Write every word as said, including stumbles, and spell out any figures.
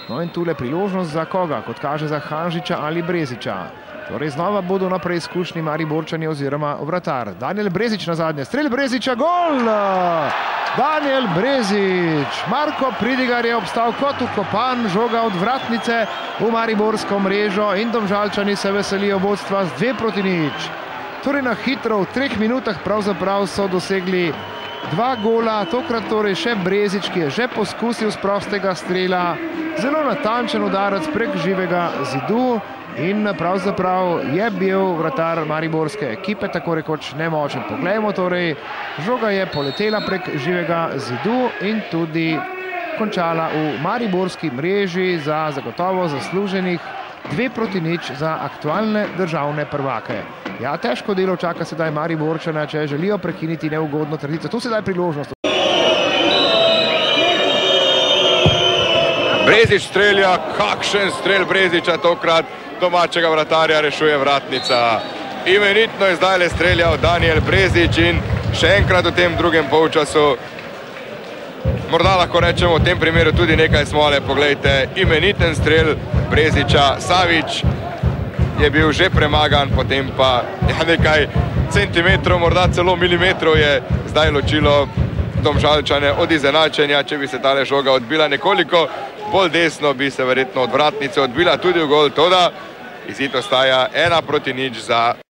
No in tule priložnost za koga, kot kaže za Hanžiča ali Breziča. Torej znova bodo na preizkušnji Mariborčani oziroma vratar. Daniel Brezič na zadnje, strel Breziča, gol! Daniel Brezič, Marko Pridigar je obstal kot ukopan, žoga od vratnice v mariborsko mrežo in Domžalčani se veselijo vodstva z dve proti nič. Torej na hitro v treh minutah pravzaprav so dosegli dva gola, tokrat torej še Brezič, ki je že poskusil z prostega strela. Zelo natančen udarec prek živega zidu in pravzaprav je bil vratar mariborske ekipe tako rekoč nemočen. Poglejmo torej, žoga je poletela prek živega zidu in tudi končala v mariborski mreži za zagotovo zasluženih dve proti nič za aktualne državne prvake. Ja, težko delo čaka sedaj Mariborčana, če želijo prekiniti neugodno tradicijo. Tu sedaj priložnost. Brezič strelja, kakšen strel Breziča tokrat, domačega vratarja rešuje vratnica. Imenitno je zdaj le streljal Daniel Brezič in še enkrat v tem drugem polčasu. Morda lahko rečemo v tem primeru tudi nekaj smole, poglejte, imeniten strel Breziča. Savič je bil že premagan, potem pa ja, nekaj centimetrov, morda celo milimetrov je zdaj ločilo Domžalčane od izenačenja. Če bi se tale žoga odbila nekoliko bolj desno, bi se verjetno od vratnice odbila tudi v gol, toda izid ostaja ena proti nič za